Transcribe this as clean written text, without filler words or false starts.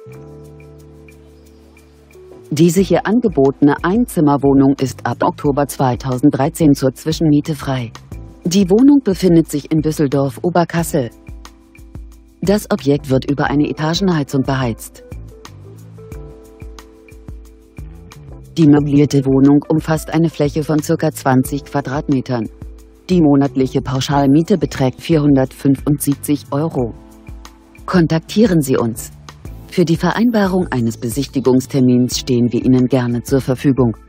Diese hier angebotene Einzimmerwohnung ist ab Oktober 2013 zur Zwischenmiete frei. Die Wohnung befindet sich in Düsseldorf-Oberkassel. Das Objekt wird über eine Etagenheizung beheizt. Die möblierte Wohnung umfasst eine Fläche von ca. 20 Quadratmetern. Die monatliche Pauschalmiete beträgt 475 €. Kontaktieren Sie uns. Für die Vereinbarung eines Besichtigungstermins stehen wir Ihnen gerne zur Verfügung.